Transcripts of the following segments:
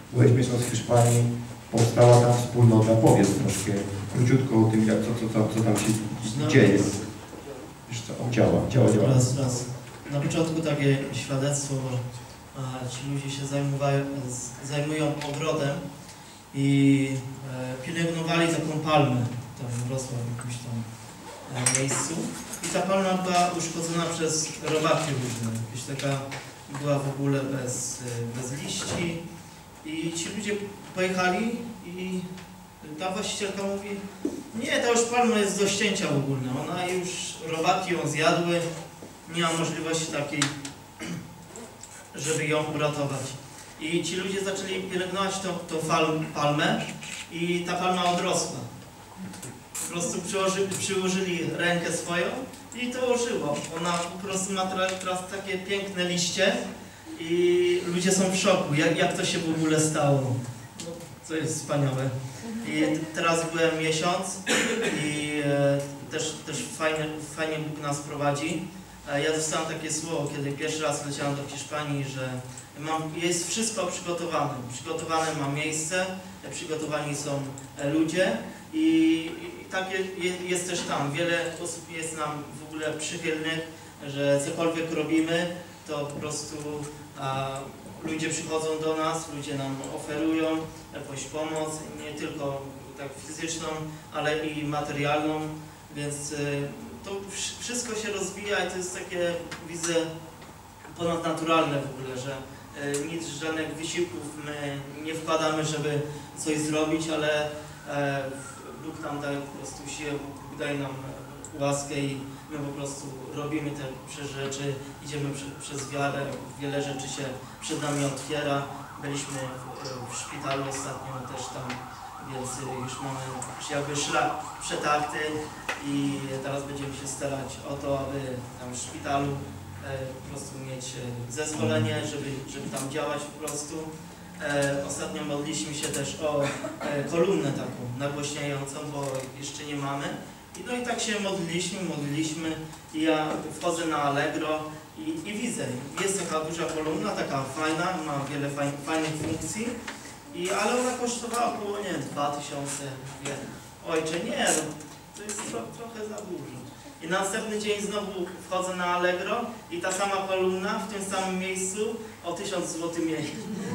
Byłeś miesiąc w Hiszpanii, powstała tam wspólnota. Powiedz troszkę króciutko o tym, co tam się dzieje. Wiesz co, działa. Raz. Na początku takie świadectwo, ci ludzie się zajmują ogrodem i pielęgnowali taką palmę, tam rosła w jakimś tam miejscu i ta palma była uszkodzona przez robaki różne, jakaś taka była w ogóle bez liści i ci ludzie pojechali i ta właścicielka mówi, nie, ta już palma jest do ścięcia w ogóle, ona już, robaki ją zjadły, nie ma możliwości takiej, żeby ją uratować. I ci ludzie zaczęli pielęgnować tą palmę i ta palma odrosła. Po prostu przyłożyli rękę swoją i to ożyło. Ona po prostu ma teraz takie piękne liście i ludzie są w szoku, jak to się w ogóle stało. No, to jest wspaniałe. I teraz byłem miesiąc i też fajnie Bóg nas prowadzi. Ja dostałem takie słowo, kiedy pierwszy raz leciałem do Hiszpanii, że jest wszystko przygotowane. Przygotowane mam miejsce, przygotowani są ludzie i tak jest też tam. Wiele osób jest nam w ogóle przychylnych, że cokolwiek robimy, to po prostu ludzie przychodzą do nas, ludzie nam oferują jakąś pomoc, nie tylko tak fizyczną, ale i materialną, więc to wszystko się rozwija i to jest takie, widzę, ponadnaturalne w ogóle, że nic, żadnych wysiłków my nie wkładamy, żeby coś zrobić, ale Bóg nam daje po prostu siłę, Bóg daje nam łaskę i my po prostu robimy te rzeczy, idziemy przez wiarę, wiele rzeczy się przed nami otwiera. Byliśmy w szpitalu ostatnio też tam, więc już mamy jakby szlak przetarty i teraz będziemy się starać o to, aby tam w szpitalu po prostu mieć zezwolenie, żeby tam działać po prostu. Ostatnio modliliśmy się też o kolumnę taką nagłośniającą, bo jeszcze nie mamy. No i tak się modliliśmy i ja wchodzę na Allegro i widzę, jest taka duża kolumna, taka fajna, ma wiele fajnych funkcji, ale ona kosztowała około, nie wiem, 2000, wiem. Ojcze, nie, to jest trochę za dużo. I następny dzień znowu wchodzę na Allegro i ta sama kolumna w tym samym miejscu o 1000 zł mniej.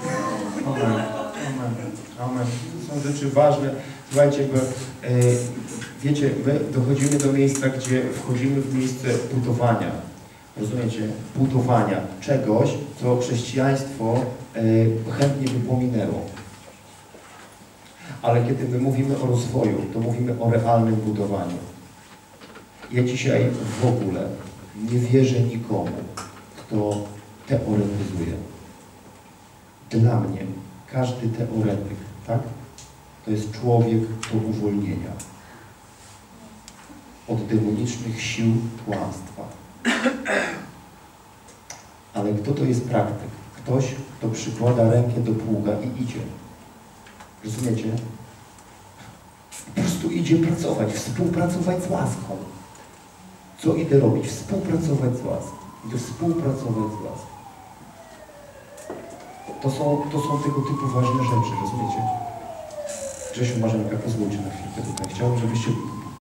Amen. To są rzeczy ważne. Słuchajcie, bo wiecie, my dochodzimy do miejsca, gdzie wchodzimy w miejsce budowania. Rozumiecie? Budowania czegoś, co chrześcijaństwo chętnie by pominęło. Ale kiedy my mówimy o rozwoju, to mówimy o realnym budowaniu. Ja dzisiaj w ogóle nie wierzę nikomu, kto teoretyzuje. Dla mnie każdy teoretyk, tak? To jest człowiek do uwolnienia od demonicznych sił kłamstwa. Ale kto to jest praktyk? Ktoś, kto przykłada rękę do pługa i idzie. Rozumiecie? Po prostu idzie pracować, współpracować z łaską. Co idę robić? Współpracować z łaską. Idę współpracować z łaską. To są tego typu ważne rzeczy, rozumiecie? Grzesiu, Marzenka, pozwólcie na chwilkę tutaj. Chciałbym, żebyście